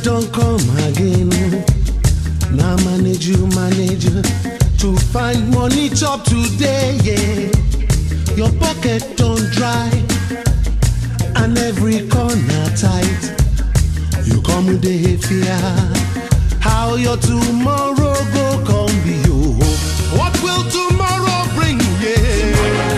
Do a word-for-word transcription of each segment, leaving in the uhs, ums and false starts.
don't come again. Now manage you, manage you to find money chop today, yeah. Your pocket don't dry and every corner tight. You come with the fear, how your tomorrow go come be you. What will tomorrow bring, yeah?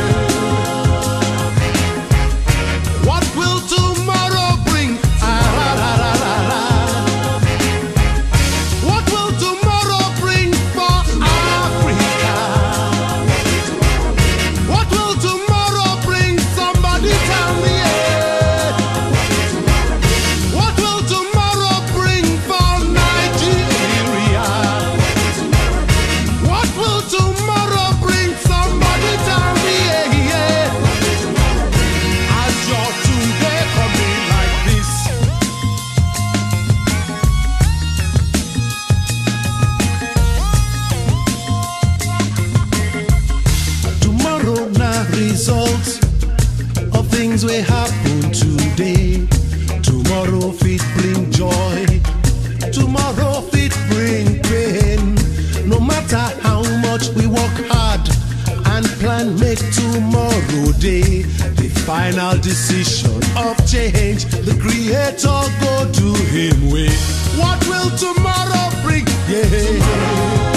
What will tomorrow bring? Ah, la, la, la, la, la. What will tomorrow bring for Africa? What will tomorrow bring? Somebody tell me, yeah. What will tomorrow bring for Nigeria? What will tomorrow bring? Somebody tell me, yeah, yeah. As your today coming like this, tomorrow now results of things will happen today. Tomorrow fit bring joy, tomorrow fit bring pain. No matter how much we work hard and plan make tomorrow day the final decision of change, the creator go do him way. What will tomorrow bring? Yeah.